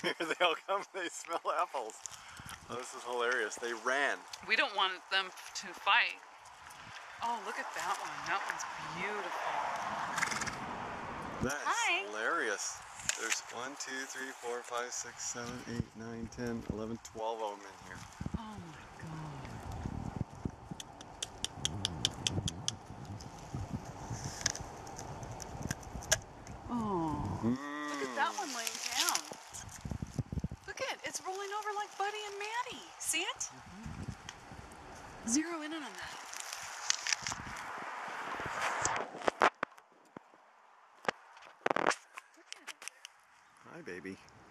Here they all come, they smell apples. Oh, this is hilarious. They ran. We don't want them to fight. Oh, look at that one. That one's beautiful. That's Hi. hilarious. There's 1, 2, 3, 4, 5, 6, 7, 8, 9, 10, 11, 12 of them in here. Oh my God. Oh, look at that one laying down. Look at it, it's rolling over like Buddy and Maddie. See it? Zero in on that. Look at it. Hi, baby.